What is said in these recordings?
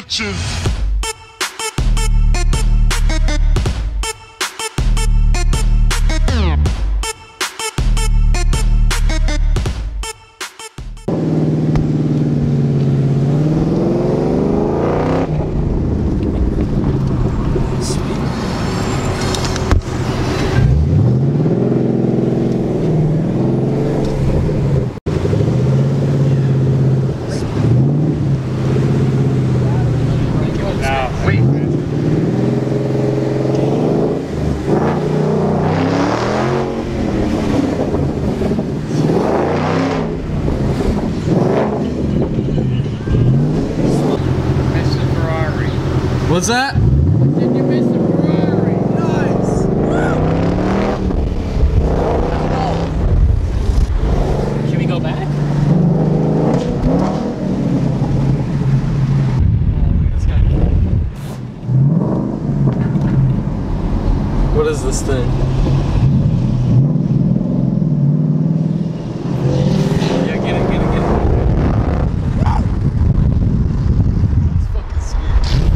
Production. What's that? Did you miss the Ferrari? Nice! Should we go back? What is this thing? Yeah, get it, get it, get it. It's fucking sweet.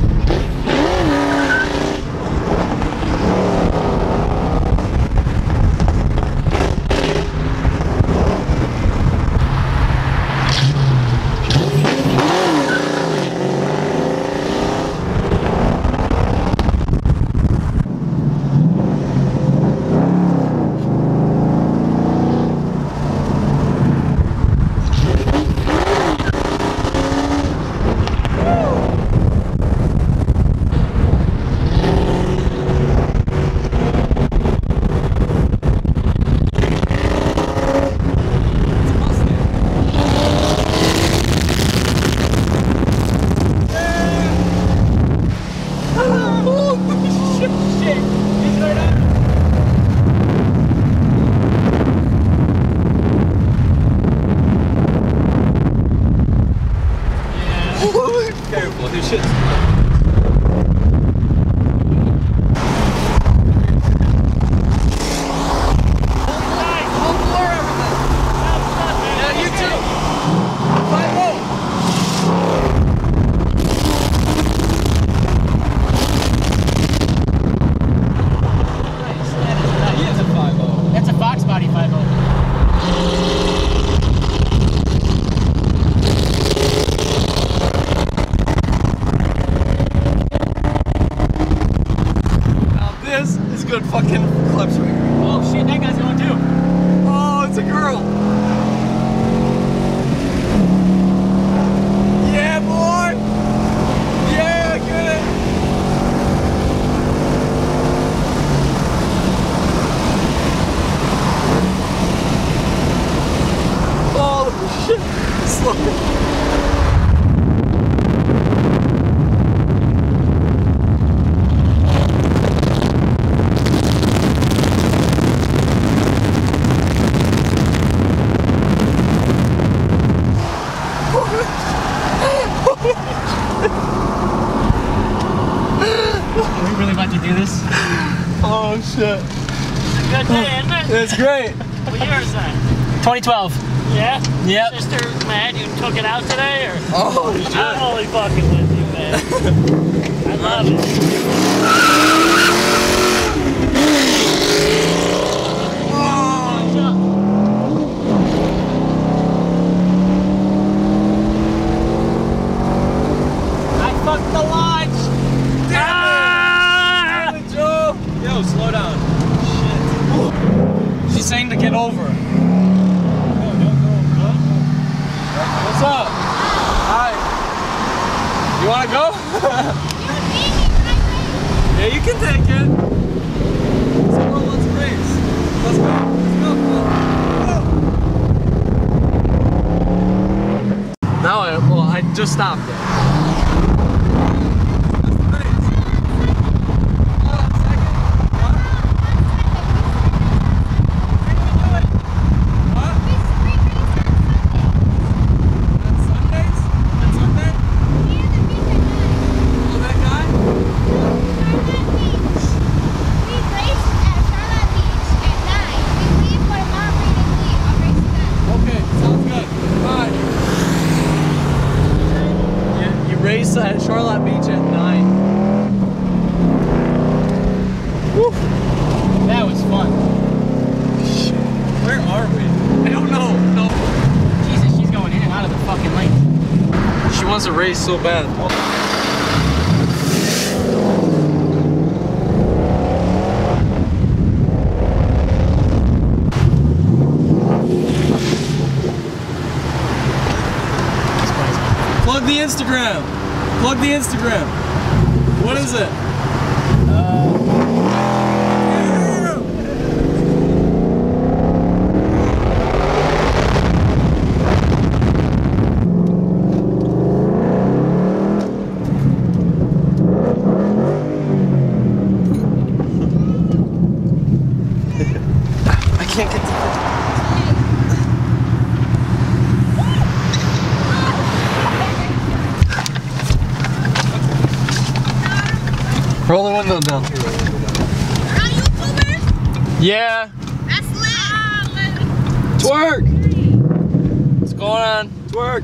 Careful, this shit's That's a foxbody 5.0. This is good fucking clutch rig. Oh shit, that guy's going too. Oh, it's a girl. Yeah, boy. Yeah, get it. Oh shit. Slow. Are we really about to do this? Oh shit. It's a good day, isn't it? It's great. What year is that? 2012. Yeah? Yep. Sister, man, you took it out today, or? Oh shit. I'm only fucking with you, man. I love it. I fucked the launch! Ah! Yo, slow down. Shit. She's saying to get over. What's up? Hi. You wanna go? Yeah, you can take it. Someone wants to race. Let's go. Let's go. Now I just stopped it. Woo. That was fun. Where are we? I don't know. No. Jesus, she's going in and out of the fucking lane. She wants to race so bad. Plug the Instagram. Plug the Instagram. What is it? I can't get to roll the window down. Are YouTubers? Yeah. That's lit. Twerk. What's going on? Twerk.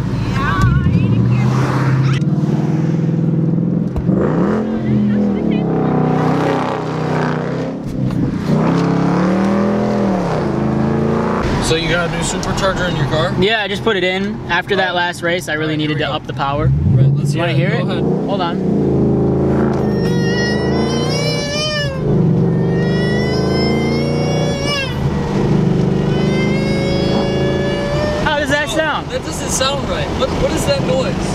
So you got a new supercharger in your car? Yeah, I just put it in. After that last race, I really needed to up the power. Right, let's You want to hear it? Go ahead. Hold on. How does that sound? That doesn't sound right. What is that noise?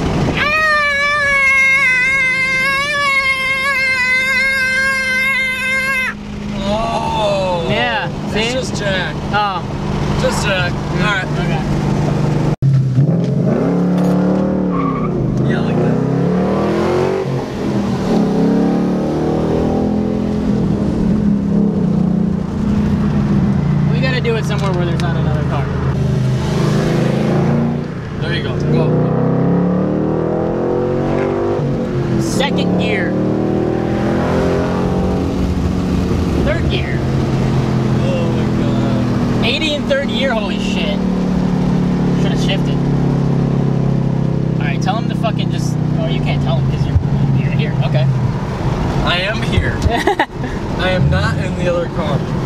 Oh. Yeah, see? It's just Jack. Oh. Just Jack. Alright. Okay. Yeah, like that. We gotta do it somewhere where there's not another car. There you go. Go. Second gear. Third gear. Oh my god. 80 in third gear, holy shit. Should have shifted. Alright, tell him to fucking just... Oh, you can't tell him because you're here. Okay. I am here. I am not in the other car.